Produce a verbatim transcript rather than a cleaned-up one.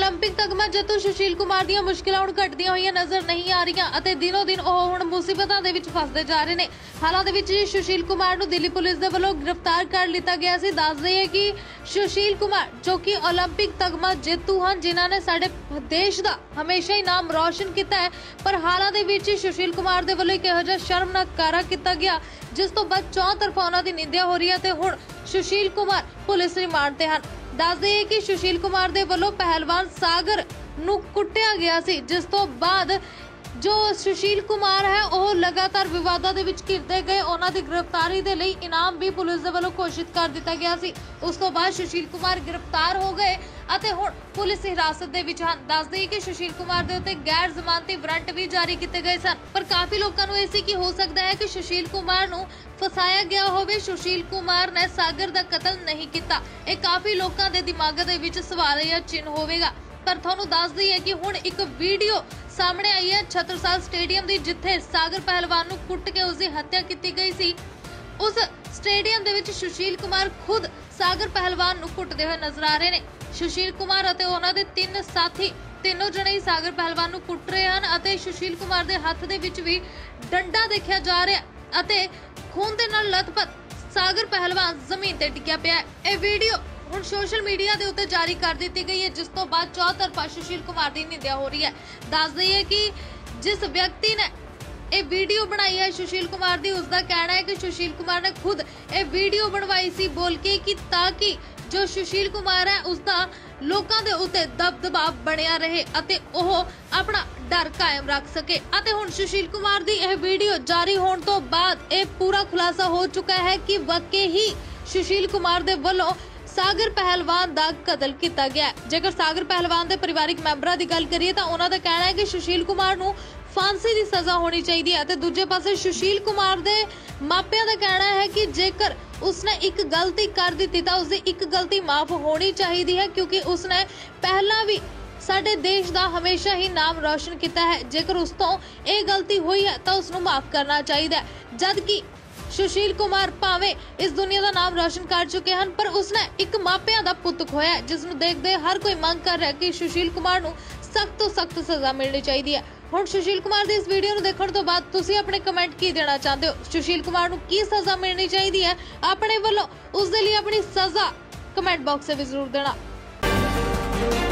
Olympic तगमा जत्तू Sushil Kumar ਦੀਆਂ ਮੁਸ਼ਕਿਲਾਂ ਹੁਣ ਘਟਦੀਆਂ ਹੋਈਆਂ ਨਜ਼ਰ ਨਹੀਂ ਆ ਰਹੀਆਂ ਅਤੇ ਦਿਨੋ ਦਿਨ ਉਹ ਹੁਣ ਮੁਸੀਬਤਾਂ ਦੇ ਵਿੱਚ ਫਸਦੇ ਜਾ ਰਹੇ ਨੇ। ਹਾਲਾਂ ਦੇ ਵਿੱਚ ਸੁਸ਼ੀਲ ਕੁਮਾਰ ਨੂੰ ਦਿੱਲੀ ਪੁਲਿਸ ਦੇ ਵੱਲੋਂ ਗ੍ਰਿਫਤਾਰ ਕਰ ਲਿੱਤਾ ਗਿਆ ਸੀ। ਦੱਸ ਦਈਏ ਕਿ ਸੁਸ਼ੀਲ ਕੁਮਾਰ ਜੋ ਕਿ ओलंपिक ਤਗਮਾ ਜੇਤੂ ਹਨ, ਜਿਨ੍ਹਾਂ ਨੇ ਸਾਡੇ ਦੇਸ਼ ਦਾ ਹਮੇਸ਼ਾ ਹੀ ਨਾਮ ਰੌਸ਼ਨ ਕੀਤਾ ਹੈ, ਪਰ ਹਾਲਾਂ ਦੇ ਵਿੱਚ ਸੁਸ਼ੀਲ ਕੁਮਾਰ ਦੇ ਵੱਲੋਂ ਇੱਕ ਇਹੋ ਜਿਹਾ ਸ਼ਰਮਨਾਕ ਕਾਰਾ ਕੀਤਾ ਗਿਆ ਜਿਸ ਤੋਂ ਬਾਅਦ ਚੌਂ ਤਰਫੋਂ ਉਹਨਾਂ ਦੀ ਨਿੰਦਿਆ ਹੋ ਰਹੀ ਹੈ ਤੇ ਹੁਣ ਸੁਸ਼ੀਲ ਕੁਮਾਰ ਪੁਲਿਸ ਰਿਮਾਂਡ ਤੇ ਹਨ। ਦੱਸ ਦਈਏ ਕਿ ਸੁਸ਼ੀਲ ਕੁਮਾਰ ਦੇ ਵੱਲੋਂ ਪਹਿਲਵਾਨ ਸਾਗਰ ਨੂੰ ਕੁੱਟਿਆ ਗਿਆ ਸੀ, ਜਿਸ ਤੋਂ ਬਾਅਦ जो सुशील कुमार है वह लगातार विवादों के विच घिरते गए। उन्हां दी गिरफ्तारी दे लई इनाम भी पुलिस दे वल्लों घोषित कर दिता गया सी। उस तो बाद सुशील कुमार गिरफ्तार हो गए अते हुण पुलिस हिरासत दे विच हन। दस दईए कि सुशील कुमार दे उत्ते गैर जमानती वारंट भी जारी किए गए सन, पर काफी लोगों को यह सी कि हो सकता है कि सुशील कुमार नूं फसाया गया होवे, सुशील कुमार ने सागर दा कतल नहीं किया। यह काफी लोगों के दिमाग दे विच सवाल या चिन्ह होवेगा। पर तुहानूं दस दईए कि हुण एक वीडियो सामने आई है छत्रसाल स्टेडियम की, जिथे सागर पहलवान नूं कुट के उसकी हत्या की गई सी। उस स्टेडियम दे विच सुशील कुमार खुद सागर पहलवान नूं कुटदे हुए नजर आ रहे ने। सुशील कुमार अते उन्हां दे तीन साथी तीनों जने ही सागर पहलवान नूं कुट रहे हैं अते सुशील कुमार दे हत्थ दे विच भी डंडा देखिया जा रहा अते खून दे नाल लथपथ सागर पहलवान जमीन ते डिग्या पिया। यह वीडियो ਹੁਣ सोशल मीडिया के उत्ते जारी कर दी गई है, जिस तो बाद चौतरफा सुशील कुमार की निंदा हो रही है। दस दईए कि जिस व्यक्ति ने यह वीडियो बनाई है सुशील कुमार की, उसका कहना है कि सुशील कुमार ने खुद यह वीडियो बनवाई सी बोल के कि ताकि जो सुशील कुमार है उसका लोगों के उत्ते दबदबा बनया रहे अते ओह अपना डर कायम रख सके। अते हुण सुशील कुमार की यह वीडियो जारी होने तो बाद यह पूरा खुलासा हो चुका है कि वाकई ही सुशील कुमार दे वल्लों सागर पहलवान का कतल किया गया। जेकर सागर पहलवान के परिवारिक मैंबरां की गल करिए तो उन्हों का कहना है कि सुशील कुमार नूं फांसी की सज़ा होनी चाहिए है। दूजे पासे सुशील कुमार के मापिया का कहना है कि जेकर उसने एक गलती कर दी तो उसकी एक गलती माफ होनी चाहिए है, क्योंकि उसने पहला भी साडे देश का हमेशा ही नाम रोशन किया है। जेकर उस तो यह गलती हुई है तो उसनूं माफ करना चाहिए। जबकि सुशील कुमार भावें इस दुनिया का नाम रोशन कर चुके हैं, पर उसने एक मापिया का पुत खोया, जिसनूं देखदे हर कोई मंग कर रहा है कि सुशील कुमार नूं सख्त तो सख्त सज़ा मिलनी चाहिए है। हुण सुशील कुमार की इस वीडियो नूं देखण तो बाद तुसीं अपने कमेंट की देना चाहते हो? सुशील कुमार नूं की सज़ा मिलनी चाहिए है? अपने वल्लों उस दे लई अपनी सज़ा कमेंट बॉक्स में भी जरूर देना।